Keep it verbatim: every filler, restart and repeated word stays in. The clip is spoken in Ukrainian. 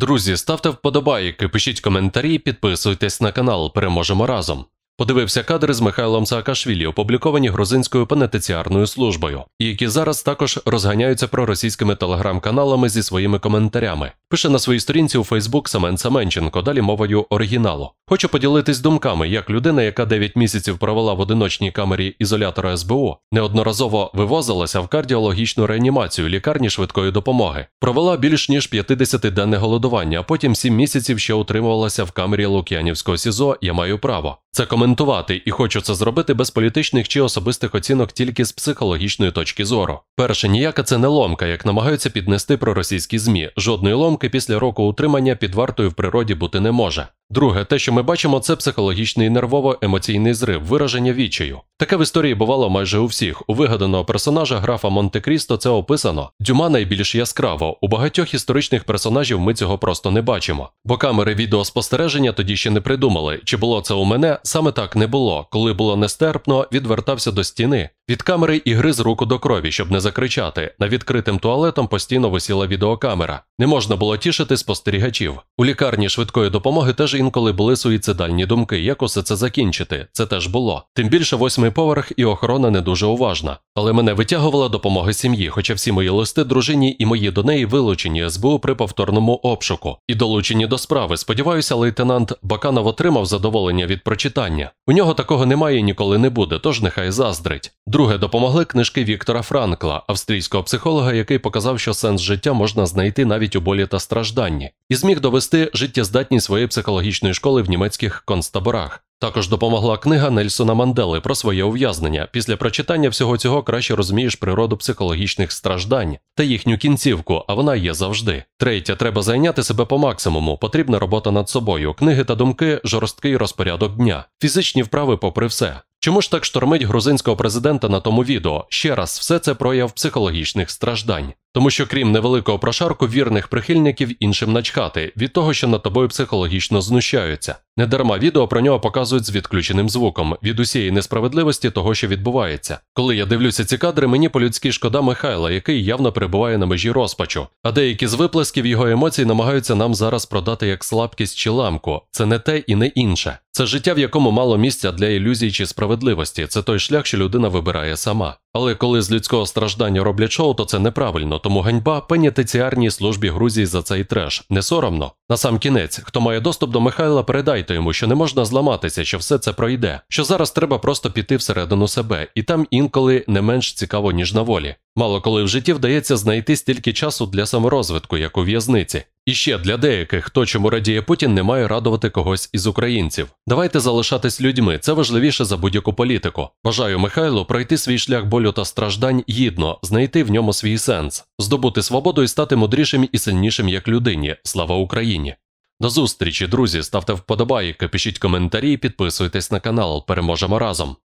Друзі, ставте вподобайки, пишіть коментарі, підписуйтесь на канал, переможемо разом. Подивився кадри з Михайлом Саакашвілі, опубліковані грузинською пенітенціарною службою, і які зараз також розганяються проросійськими телеграм-каналами зі своїми коментарями. Пише на своїй сторінці у Фейсбук Семен Семенченко, далі мовою оригіналу. Хочу поділитись думками, як людина, яка дев'ять місяців провела в одиночній камері ізолятора ес бе у, неодноразово вивозилася в кардіологічну реанімацію лікарні швидкої допомоги, провела більш ніж п'ятдесятиденне голодування, а потім сім місяців ще утримувалася в камері Лук'янівського СІЗО, я маю право це коментувати, і хочу це зробити без політичних чи особистих оцінок, тільки з психологічної точки зору. Перше, ніяка це не ломка, як намагаються піднести проросійські ЗМІ. Жодної ломки після року утримання під вартою в природі бути не може. Друге, те, що ми бачимо, це психологічний нервово-емоційний зрив, вираження відчаю. Таке в історії бувало майже у всіх. У вигаданого персонажа графа Монте-Крісто це описано. Дюма найбільш яскраво. У багатьох історичних персонажів ми цього просто не бачимо. Бо камери відеоспостереження тоді ще не придумали. Чи було це у мене? Саме так не було. Коли було нестерпно, відвертався до стіни. Від камери і гриз руку до крові, щоб не закричати. Над відкритим туалетом постійно висіла відеокамера. Не можна було тішити спостерігачів. У лікарні швидкої допомоги теж інколи були суїцидальні думки, як усе це закінчити. Це теж було. Тим більше восьмий поверх і охорона не дуже уважна. Але мене витягувала допомога сім'ї, хоча всі мої листи дружині і мої до неї вилучені ес бе у при повторному обшуку. І долучені до справи. Сподіваюся, лейтенант Баканов отримав задоволення від прочитання. У нього такого немає і ніколи не буде, тож нехай заздрить. Друге, допомогли книжки Віктора Франкла, австрійського психолога, який показав, що сенс життя можна знайти навіть у болі та стражданні. І зміг довести життєздатність своєї психологічної школи в німецьких концтаборах. Також допомогла книга Нельсона Мандели про своє ув'язнення. Після прочитання всього цього краще розумієш природу психологічних страждань та їхню кінцівку, а вона є завжди. Третє, треба зайняти себе по максимуму, потрібна робота над собою, книги та думки, жорсткий розпорядок дня, фізичні вправи попри все. Чому ж так штормить грузинського президента на тому відео? Ще раз, все це прояв психологічних страждань. Тому що крім невеликого прошарку вірних прихильників іншим начхати, від того, що над тобою психологічно знущаються. Недарма відео про нього показують з відключеним звуком, від усієї несправедливості того, що відбувається. Коли я дивлюся ці кадри, мені по-людськи шкода Михайла, який явно перебуває на межі розпачу. А деякі з виплесків його емоцій намагаються нам зараз продати як слабкість чи ламку. Це не те і не інше. Це життя, в якому мало місця для ілюзій чи справедливості. Це той шлях, що людина вибирає сама. Але коли з людського страждання роблять шоу, то це неправильно, тому ганьба пенітенціарній службі Грузії за цей треш. Не соромно? Насамкінець, хто має доступ до Михайла, передайте йому, що не можна зламатися, що все це пройде. Що зараз треба просто піти всередину себе, і там інколи не менш цікаво, ніж на волі. Мало коли в житті вдається знайти стільки часу для саморозвитку, як у в'язниці. І ще для деяких, хто чому радіє Путін, не має радувати когось із українців. Давайте залишатись людьми, це важливіше за будь-яку політику. Бажаю Михайлу пройти свій шлях болю та страждань гідно, знайти в ньому свій сенс, здобути свободу і стати мудрішим і сильнішим як людині. Слава Україні! До зустрічі, друзі, ставте вподобайки, пишіть коментарі і підписуйтесь на канал, переможемо разом.